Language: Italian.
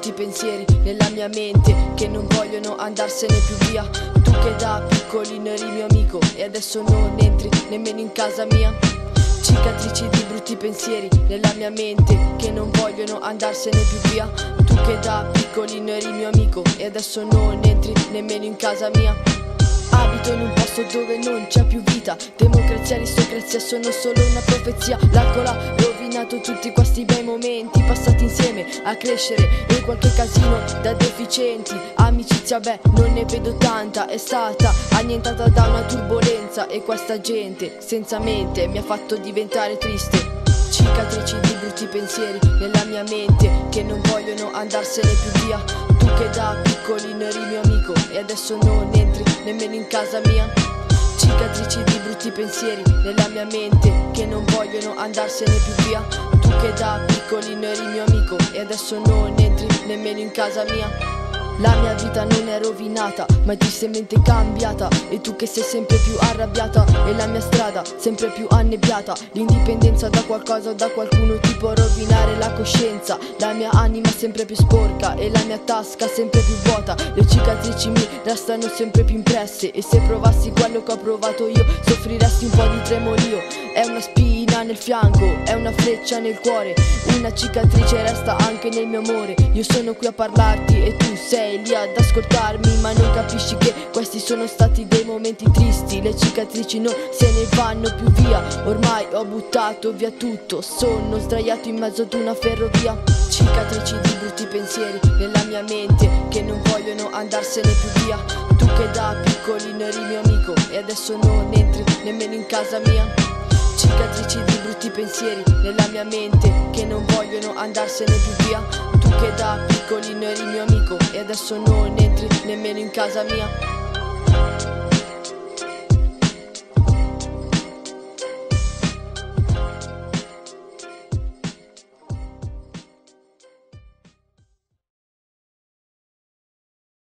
brutti pensieri nella mia mente che non vogliono andarsene più via. Tu che da piccolino eri mio amico e adesso non entri nemmeno in casa mia. Cicatrici di brutti pensieri nella mia mente che non vogliono andarsene più via. Tu che da piccolino eri mio amico e adesso non entri nemmeno in casa mia. Abito in un posto dove non c'è più vita. Democrazia e aristocrazia sono solo una profezia. L'alcol ha rovinato tutti questi bei momenti passati insieme a crescere e qualche casino da deficienti. Amicizia beh, non ne vedo tanta, è stata annientata da una turbolenza. E questa gente senza mente mi ha fatto diventare triste. Cicatrici di brutti pensieri nella mia mente che non vogliono andarsene più via. Tu che da piccolino eri mio amico e adesso non entri nemmeno in casa mia. Cicatrici di brutti pensieri nella mia mente che non vogliono andarsene più via. Tu che da piccolino eri mio amico e adesso non entri nemmeno in casa mia. La mia vita non è rovinata, ma è tristemente cambiata. E tu che sei sempre più arrabbiata e la mia strada sempre più annebbiata. L'indipendenza da qualcosa o da qualcuno ti può rovinare la coscienza. La mia anima sempre più sporca e la mia tasca sempre più vuota. Le cicatrici mi restano sempre più impresse e se provassi quello che ho provato io soffriresti un po' di tremolio. È una spina nel fianco, è una freccia nel cuore, una cicatrice resta anche nel mio amore. Io sono qui a parlarti e tu sei lì ad ascoltarmi, ma non capisci che questi sono stati dei momenti tristi. Le cicatrici non se ne vanno più via, ormai ho buttato via tutto, sono sdraiato in mezzo ad una ferrovia. Cicatrici di brutti pensieri nella mia mente che non vogliono andarsene più via. Tu che da piccolino eri mio amico e adesso non entri nemmeno in casa mia. Cicatrici di brutti pensieri nella mia mente che non vogliono andarsene più via. Tu che da piccolino eri mio amico e adesso non entri nemmeno in casa mia.